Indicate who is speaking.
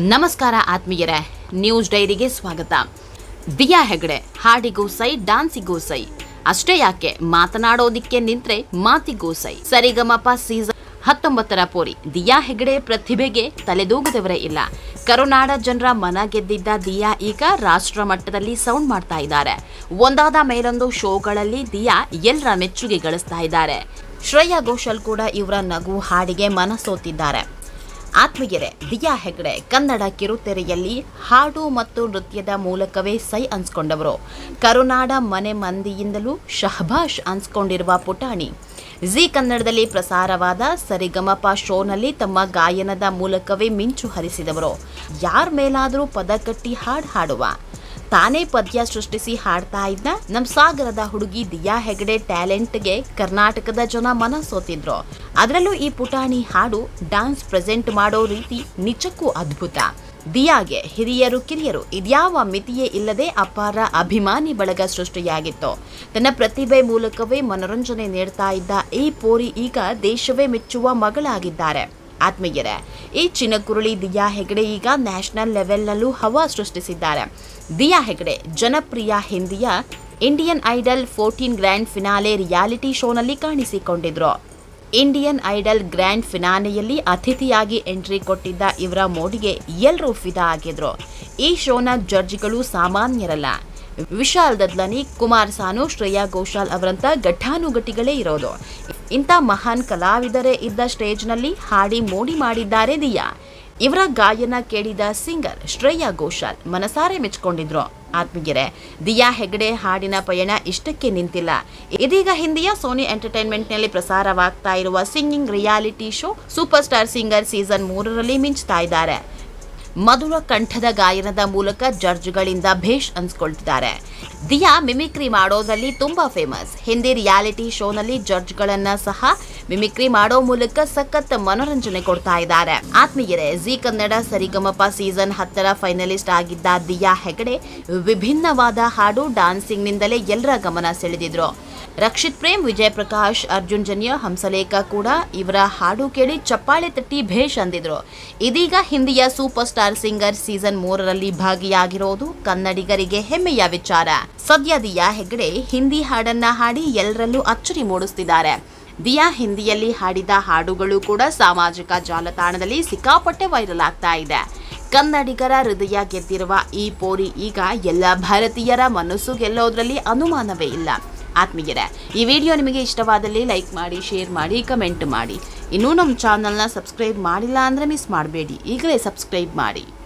Speaker 1: ನಮಸ್ಕಾರ ಆತ್ಮೀಯರೇ, ನ್ಯೂಸ್ ಡೈರಿಗೆ ಸ್ವಾಗತ. ದಿಯಾ ಹೆಗಡೆ ಹಾಡಿಗೂ ಸೈ, ಡಾನ್ಸಿಗೂ ಸೈ. ಅಷ್ಟೇ ಯಾಕೆ, ಮಾತನಾಡೋದಿಕ್ಕೆ ನಿಂತ್ರೆ ಮಾತಿಗೂ ಸೈ. ಸರಿಗಮಪ ಸೀಸನ್ 19ರ ಪೋರಿ ದಿಯಾ ಹೆಗಡೆ ಪ್ರತಿಭೆಗೆ ತಲೆದೂಗದವರೇ ಇಲ್ಲ. ಕರುನಾಡ ಜನರ ಮನ ಗೆದ್ದಿದ್ದ ದಿಯಾ ಈಗ ರಾಷ್ಟ್ರ ಮಟ್ಟದಲ್ಲಿ ಸೌಂಡ್ ಮಾಡ್ತಾ ಇದ್ದಾರೆ. ಒಂದಾದ ಮೇಲೊಂದು ಶೋಗಳಲ್ಲಿ ದಿಯಾ ಎಲ್ಲರ ಮೆಚ್ಚುಗೆ ಗಳಿಸ್ತಾ ಇದ್ದಾರೆ. ಶ್ರೇಯಾ ಘೋಷಾಲ್ ಕೂಡ ಇವರ ನಗು ಹಾಡಿಗೆ ಮನಸೋತಿದ್ದಾರೆ. ಆತ್ಮೀಯರೇ, ದಿಯಾ ಹೆಗಡೆ ಕನ್ನಡ ಕಿರುತೆರೆಯಲ್ಲಿ ಹಾಡು ಮತ್ತು ನೃತ್ಯದ ಮೂಲಕವೇ ಸೈ ಅನ್ಸ್ಕೊಂಡವರು. ಕರುನಾಡ ಮನೆ ಮಂದಿಯಿಂದಲೂ ಶಹಬಾಷ್ ಅನ್ಸ್ಕೊಂಡಿರುವ ಪುಟಾಣಿ ಜಿ ಕನ್ನಡದಲ್ಲಿ ಪ್ರಸಾರವಾದ ಸರಿಗಮಪ ಶೋನಲ್ಲಿ ತಮ್ಮ ಗಾಯನದ ಮೂಲಕವೇ ಮಿಂಚು ಹರಿಸಿದವರು. ಯಾರ ಮೇಲಾದರೂ ಪದ ಕಟ್ಟಿ ಹಾಡುವ ತಾನೇ ಪದ್ಯ ಸೃಷ್ಟಿಸಿ ಹಾಡ್ತಾ ಇದ್ದ ನಮ್ಮ ಸಾಗರದ ಹುಡುಗಿ ದಿಯಾ ಹೆಗಡೆ ಟ್ಯಾಲೆಂಟ್ಗೆ ಕರ್ನಾಟಕದ ಜನ ಮನಸೋತಿದ್ರು. ಅದರಲ್ಲೂ ಈ ಪುಟಾಣಿ ಹಾಡು ಡಾನ್ಸ್ ಪ್ರೆಸೆಂಟ್ ಮಾಡೋ ರೀತಿ ನಿಜಕ್ಕೂ ಅದ್ಭುತ. ದಿಯಾಗೆ ಹಿರಿಯರು ಕಿರಿಯರು ಇದ್ಯಾವ ಮಿತಿಯೇ ಇಲ್ಲದೆ ಅಪಾರ ಅಭಿಮಾನಿ ಬಳಗ ಸೃಷ್ಟಿಯಾಗಿತ್ತು. ತನ್ನ ಪ್ರತಿಭೆ ಮೂಲಕವೇ ಮನೋರಂಜನೆ ನೀಡ್ತಾ ಇದ್ದ ಈ ಪೋರಿ ಈಗ ದೇಶವೇ ಮೆಚ್ಚುವ ಮಗಳಾಗಿದ್ದಾರೆ. ಆತ್ಮೀಯರೇ, ಈ ಚಿನ್ನಕುರುಳಿ ದಿಯಾ ಹೆಗಡೆ ಈಗ ನ್ಯಾಷನಲ್ ಲೆವೆಲ್ನಲ್ಲೂ ಹವಾ ಸೃಷ್ಟಿಸಿದ್ದಾರೆ. ದಿಯಾ ಹೆಗಡೆ ಜನಪ್ರಿಯ ಹಿಂದಿಯ Indian Idol 14 grand finale reality ಶೋನಲ್ಲಿ ಕಾಣಿಸಿಕೊಂಡಿದ್ರು. ಇಂಡಿಯನ್ ಐಡಲ್ ಗ್ರ್ಯಾಂಡ್ ಫಿನಾಲೆಯಲ್ಲಿ ಅತಿಥಿಯಾಗಿ ಎಂಟ್ರಿ ಕೊಟ್ಟಿದ್ದ ಇವರ ಮೋಡಿಗೆ ಎಲ್ಲರೂ ಫಿದಾ ಆಗಿದ್ರು. ಈ ಶೋನ ಜಡ್ಜ್ಗಳು ಸಾಮಾನ್ಯರಲ್ಲ. ವಿಶಾಲ್ ದದ್ಲನಿ, ಕುಮಾರ್ ಸಾನು, ಶ್ರೇಯಾ ಘೋಷಾಲ್ ಅವರಂತ ಘಟಾನುಘಟಿಗಳೇ ಇರೋದು. ಇಂಥ ಮಹಾನ್ ಕಲಾವಿದರೇ ಇದ್ದ ಸ್ಟೇಜ್ನಲ್ಲಿ ಹಾಡಿ ಮೋಡಿ ಮಾಡಿದ್ದಾರೆ ದಿಯಾ. ಇವರ ಗಾಯನ ಕೇಳಿದ ಸಿಂಗರ್ ಶ್ರೇಯಾ ಘೋಷಾಲ್ ಮನಸಾರೆ ಮೆಚ್ಕೊಂಡಿದ್ರು. ಆತ್ಮೀಯರೇ, ದಿಯಾ ಹೆಗಡೆ ಹಾಡಿನ ಪಯಣ ಇಷ್ಟಕ್ಕೆ ನಿಂತಿಲ್ಲ. ಇದೀಗ ಹಿಂದಿಯ ಸೋನಿ ಎಂಟರ್ಟೈನ್ಮೆಂಟ್ನಲ್ಲಿ ಪ್ರಸಾರವಾಗ್ತಾ ಇರುವ singing reality show super star singer season 3ರಲ್ಲಿ ಮಿಂಚ್ತಾ ಇದ್ದಾರೆ. ಮಧುರ ಕಂಠದ ಗಾಯನದ ಮೂಲಕ ಜಡ್ಜ್ಗಳಿಂದ ಭೇಷ್ ಅನ್ಸ್ಕೊಳ್ತಿದ್ದಾರೆ. ದಿಯಾ ಮಿಮಿಕ್ರಿ ಮಾಡೋದ್ರಲ್ಲಿ ತುಂಬಾ ಫೇಮಸ್. ಹಿಂದಿ ರಿಯಾಲಿಟಿ ಶೋನಲ್ಲಿ ಜಡ್ಜ್ಗಳನ್ನ ಸಹ ಮಿಮಿಕ್ರಿ ಮಾಡೋ ಮೂಲಕ ಸಖತ್ ಮನೋರಂಜನೆ ಕೊಡ್ತಾ ಇದ್ದಾರೆ. ಆತ್ಮೀಯರೇ, ಜಿ ಕನ್ನಡ ಸರಿಗಮಪ ಸೀಸನ್ 10ರ ಫೈನಲಿಸ್ಟ್ ಆಗಿದ್ದ ದಿಯಾ ಹೆಗಡೆ ವಿಭಿನ್ನವಾದ ಹಾಡು ಡಾನ್ಸಿಂಗ್ ನಿಂದಲೇ ಎಲ್ಲರ ಗಮನ ಸೆಳೆದಿದ್ರು. ರಕ್ಷಿತ್ ಪ್ರೇಮ್, ವಿಜಯ್ ಪ್ರಕಾಶ್, ಅರ್ಜುನ್ ಜನ್ಯ, ಹಂಸಲೇಖ ಕೂಡ ಇವರ ಹಾಡು ಕೇಳಿ ಚಪ್ಪಾಳೆ ತಟ್ಟಿ ಭೇಷ್ ಅಂದಿದ್ರು. ಇದೀಗ ಹಿಂದಿಯ ಸೂಪರ್ ಸ್ಟಾರ್ ಸಿಂಗರ್ ಸೀಸನ್ 3ರಲ್ಲಿ ಭಾಗಿಯಾಗಿರೋದು ಕನ್ನಡಿಗರಿಗೆ ಹೆಮ್ಮೆಯ ವಿಚಾರ. ಸದ್ಯ ದಿಯಾ ಹೆಗಡೆ ಹಿಂದಿ ಹಾಡನ್ನ ಹಾಡಿ ಎಲ್ಲರಲ್ಲೂ ಅಚ್ಚರಿ ಮೂಡಿಸುತ್ತಿದ್ದಾರೆ. ದಿಯಾ ಹಿಂದಿಯಲ್ಲಿ ಹಾಡಿದ ಹಾಡುಗಳು ಕೂಡ ಸಾಮಾಜಿಕ ಜಾಲತಾಣದಲ್ಲಿ ಸಿಕ್ಕಾಪಟ್ಟೆ ವೈರಲ್ ಆಗ್ತಾ ಇದೆ. ಕನ್ನಡಿಗರ ಹೃದಯ ಗೆದ್ದಿರುವ ಈ ಪೋರಿ ಈಗ ಎಲ್ಲ ಭಾರತೀಯರ ಮನಸ್ಸು ಗೆಲ್ಲೋದ್ರಲ್ಲಿ ಅನುಮಾನವೇ ಇಲ್ಲ. ಆತ್ಮೀಯರೇ, ಈ ವಿಡಿಯೋ ನಿಮಗೆ ಇಷ್ಟವಾದಲ್ಲಿ ಲೈಕ್ ಮಾಡಿ, ಶೇರ್ ಮಾಡಿ, ಕಮೆಂಟ್ ಮಾಡಿ. ಇನ್ನೂ ನಮ್ಮ ಚಾನಲ್ನ ಸಬ್ಸ್ಕ್ರೈಬ್ ಮಾಡಿಲ್ಲ ಅಂದರೆ ಮಿಸ್ ಮಾಡಬೇಡಿ, ಈಗಲೇ ಸಬ್ಸ್ಕ್ರೈಬ್ ಮಾಡಿ.